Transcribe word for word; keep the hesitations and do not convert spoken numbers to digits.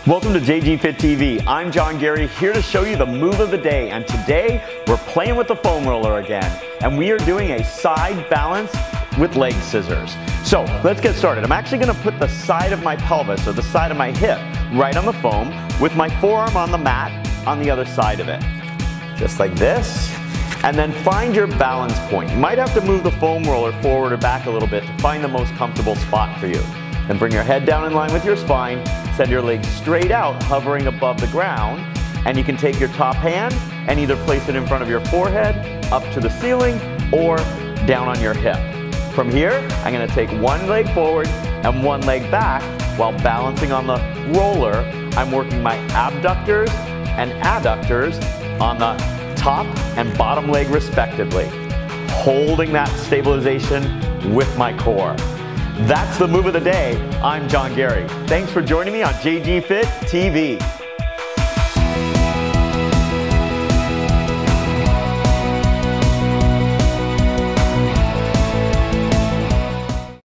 Welcome to J G Fit T V. I'm John Gary, here to show you the move of the day, and today we're playing with the foam roller again, and we are doing a side balance with leg scissors. So let's get started. I'm actually going to put the side of my pelvis, or the side of my hip, right on the foam with my forearm on the mat on the other side of it. Just like this. And then find your balance point. You might have to move the foam roller forward or back a little bit to find the most comfortable spot for you. Then bring your head down in line with your spine, send your legs straight out, hovering above the ground, and you can take your top hand and either place it in front of your forehead, up to the ceiling, or down on your hip. From here, I'm gonna take one leg forward and one leg back while balancing on the roller. I'm working my abductors and adductors on the top and bottom leg respectively, holding that stabilization with my core. That's the move of the day. I'm John Gary. Thanks for joining me on J G Fit T V.